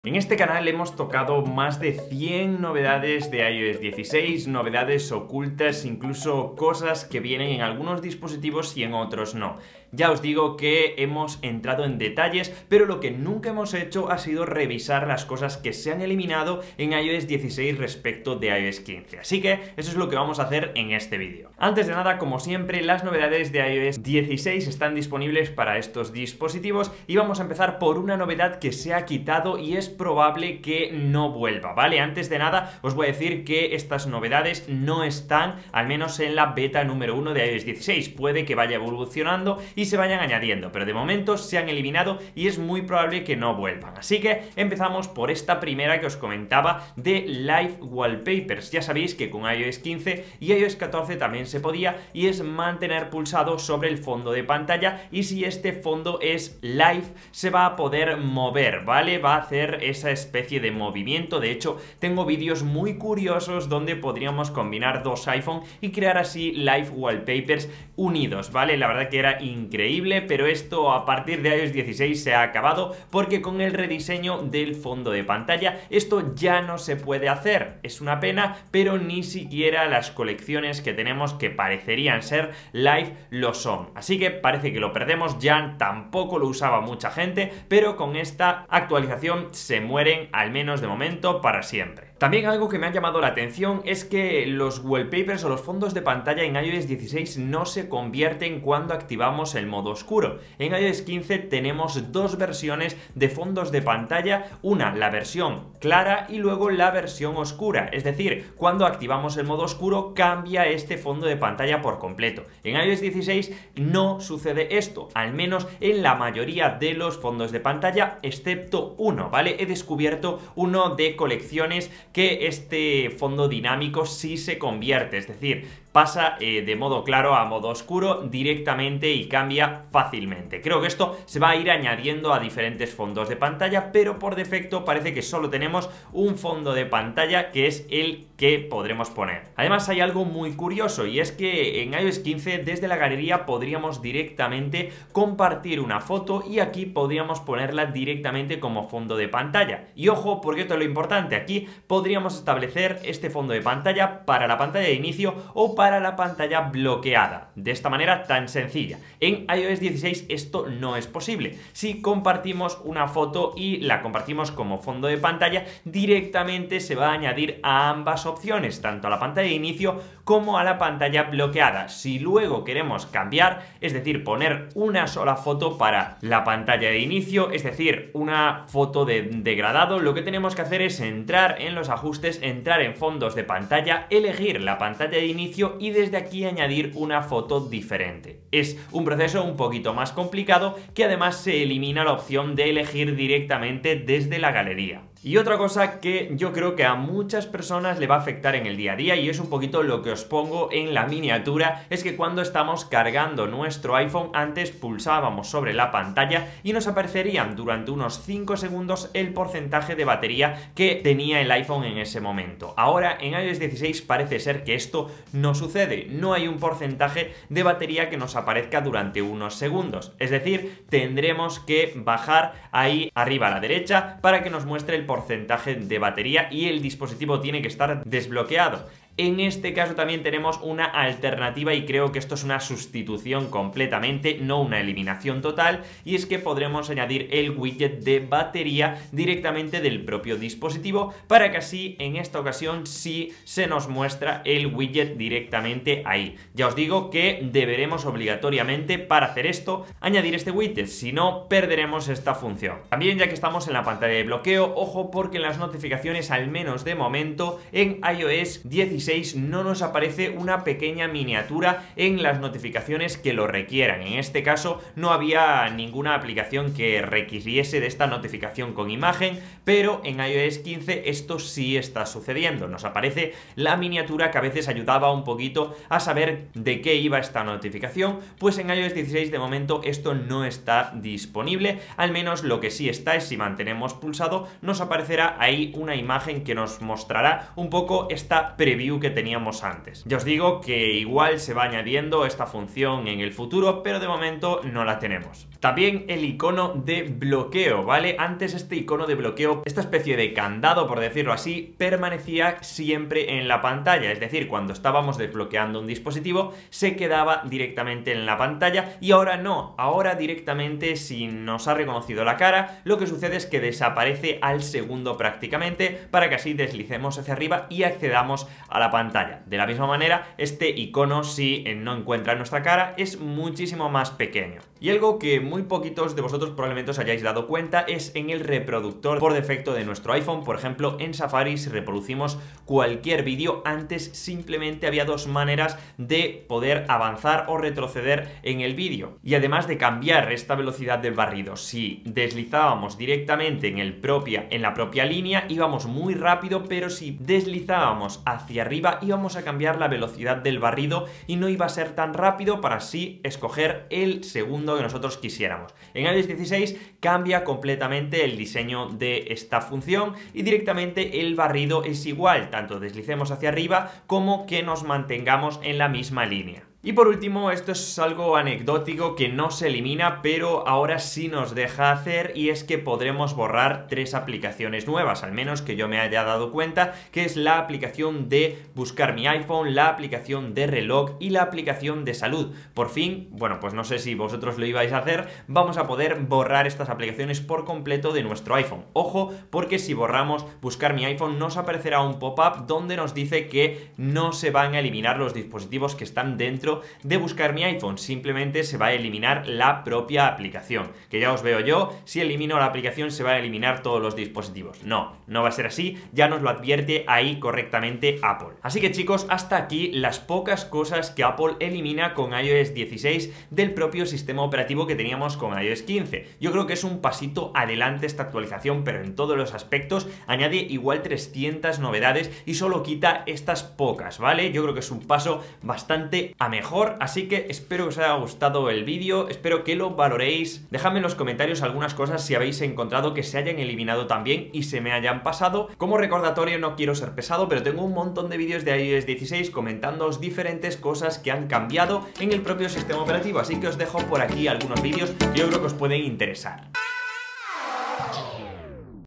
En este canal hemos tocado más de 100 novedades de iOS 16, novedades ocultas, incluso cosas que vienen en algunos dispositivos y en otros no. Ya os digo que hemos entrado en detalles, pero lo que nunca hemos hecho ha sido revisar las cosas que se han eliminado en iOS 16 respecto de iOS 15. Así que eso es lo que vamos a hacer en este vídeo. Antes de nada, como siempre, las novedades de iOS 16 están disponibles para estos dispositivos y vamos a empezar por una novedad que se ha quitado y es probable que no vuelva, ¿vale? Antes de nada, os voy a decir que estas novedades no están, al menos en la beta número 1 de iOS 16. Puede que vaya evolucionando y se vayan añadiendo, pero de momento se han eliminado y es muy probable que no vuelvan. Así que empezamos por esta primera que os comentaba de Live Wallpapers. Ya sabéis que con iOS 15 y iOS 14 también se podía, y es mantener pulsado sobre el fondo de pantalla, y si este fondo es live se va a poder mover, ¿vale? Va a hacer esa especie de movimiento. De hecho, tengo vídeos muy curiosos donde podríamos combinar dos iPhone y crear así Live Wallpapers unidos, ¿vale? La verdad que era increíble, pero esto a partir de iOS 16 se ha acabado porque con el rediseño del fondo de pantalla esto ya no se puede hacer. Es una pena, pero ni siquiera las colecciones que tenemos que parecerían ser live lo son. Así que parece que lo perdemos. Ya tampoco lo usaba mucha gente, pero con esta actualización se mueren, al menos de momento, para siempre. También algo que me ha llamado la atención es que los wallpapers o los fondos de pantalla en iOS 16 no se convierten cuando activamos el modo oscuro. En iOS 15 tenemos dos versiones de fondos de pantalla, una la versión clara y luego la versión oscura, es decir, cuando activamos el modo oscuro cambia este fondo de pantalla por completo. En iOS 16 no sucede esto, al menos en la mayoría de los fondos de pantalla, excepto uno, ¿vale? He descubierto uno de colecciones que este fondo dinámico sí se convierte, es decir, pasa de modo claro a modo oscuro directamente y cambia fácilmente. Creo que esto se va a ir añadiendo a diferentes fondos de pantalla, pero por defecto parece que solo tenemos un fondo de pantalla que es el que podremos poner. Además hay algo muy curioso, y es que en iOS 15 desde la galería podríamos directamente compartir una foto y aquí podríamos ponerla directamente como fondo de pantalla. Y ojo, porque esto es lo importante, aquí podríamos establecer este fondo de pantalla para la pantalla de inicio o para la pantalla bloqueada, de esta manera tan sencilla. En iOS 16 esto no es posible. Si compartimos una foto y la compartimos como fondo de pantalla, directamente se va a añadir a ambas opciones, tanto a la pantalla de inicio como a la pantalla bloqueada. Si luego queremos cambiar, es decir, poner una sola foto para la pantalla de inicio, es decir, una foto de degradado, lo que tenemos que hacer es entrar en los ajustes, entrar en fondos de pantalla, elegir la pantalla de inicio y desde aquí añadir una foto diferente. Es un proceso un poquito más complicado, que además se elimina la opción de elegir directamente desde la galería. Y otra cosa que yo creo que a muchas personas le va a afectar en el día a día, y es un poquito lo que os pongo en la miniatura, es que cuando estamos cargando nuestro iPhone, antes pulsábamos sobre la pantalla y nos aparecerían durante unos 5 segundos el porcentaje de batería que tenía el iPhone en ese momento. Ahora en iOS 16 parece ser que esto no sucede, no hay un porcentaje de batería que nos aparezca durante unos segundos, es decir, tendremos que bajar ahí arriba a la derecha para que nos muestre el porcentaje de batería y el dispositivo tiene que estar desbloqueado. En este caso también tenemos una alternativa, y creo que esto es una sustitución completamente, no una eliminación total, y es que podremos añadir el widget de batería directamente del propio dispositivo para que así en esta ocasión sí se nos muestra el widget directamente ahí. Ya os digo que deberemos obligatoriamente para hacer esto añadir este widget, si no perderemos esta función. También, ya que estamos en la pantalla de bloqueo, ojo, porque en las notificaciones, al menos de momento, en iOS 16 no nos aparece una pequeña miniatura en las notificaciones que lo requieran. En este caso no había ninguna aplicación que requiriese de esta notificación con imagen, pero en iOS 15 esto sí está sucediendo. Nos aparece la miniatura que a veces ayudaba un poquito a saber de qué iba esta notificación. Pues en iOS 16 de momento esto no está disponible, al menos lo que sí está es, si mantenemos pulsado, nos aparecerá ahí una imagen que nos mostrará un poco esta preview que teníamos antes. Ya os digo que igual se va añadiendo esta función en el futuro, pero de momento no la tenemos. También el icono de bloqueo, ¿vale? Antes este icono de bloqueo, esta especie de candado, por decirlo así, permanecía siempre en la pantalla, es decir, cuando estábamos desbloqueando un dispositivo se quedaba directamente en la pantalla y ahora no, ahora directamente si nos ha reconocido la cara, lo que sucede es que desaparece al segundo prácticamente para que así deslicemos hacia arriba y accedamos a la pantalla. De la misma manera, este icono si no encuentra nuestra cara es muchísimo más pequeño. Y algo que muy poquitos de vosotros probablemente os hayáis dado cuenta es en el reproductor por defecto de nuestro iPhone. Por ejemplo, en Safari si reproducimos cualquier vídeo, antes simplemente había dos maneras de poder avanzar o retroceder en el vídeo. Y además de cambiar esta velocidad del barrido, si deslizábamos directamente en la propia línea íbamos muy rápido, pero si deslizábamos hacia arriba íbamos a cambiar la velocidad del barrido y no iba a ser tan rápido para así escoger el segundo que nosotros quisiéramos. En iOS 16 cambia completamente el diseño de esta función y directamente el barrido es igual, tanto deslicemos hacia arriba como que nos mantengamos en la misma línea. Y por último, esto es algo anecdótico que no se elimina, pero ahora sí nos deja hacer, y es que podremos borrar 3 aplicaciones nuevas, al menos que yo me haya dado cuenta, que es la aplicación de buscar mi iPhone, la aplicación de reloj y la aplicación de salud. Por fin, bueno, pues no sé si vosotros lo ibais a hacer, vamos a poder borrar estas aplicaciones por completo de nuestro iPhone. Ojo, porque si borramos buscar mi iPhone nos aparecerá un pop-up donde nos dice que no se van a eliminar los dispositivos que están dentro de buscar mi iPhone, simplemente se va a eliminar la propia aplicación, que ya os veo yo, si elimino la aplicación se van a eliminar todos los dispositivos. No va a ser así, ya nos lo advierte ahí correctamente Apple. Así que chicos, hasta aquí las pocas cosas que Apple elimina con iOS 16 del propio sistema operativo que teníamos con iOS 15. Yo creo que es un pasito adelante esta actualización, pero en todos los aspectos añade igual 300 novedades y solo quita estas pocas, ¿vale? Yo creo que es un paso bastante a mejor, así que espero que os haya gustado el vídeo, espero que lo valoréis, dejadme en los comentarios algunas cosas si habéis encontrado que se hayan eliminado también y se me hayan pasado. Como recordatorio, no quiero ser pesado, pero tengo un montón de vídeos de iOS 16 comentándoos diferentes cosas que han cambiado en el propio sistema operativo, así que os dejo por aquí algunos vídeos que yo creo que os pueden interesar.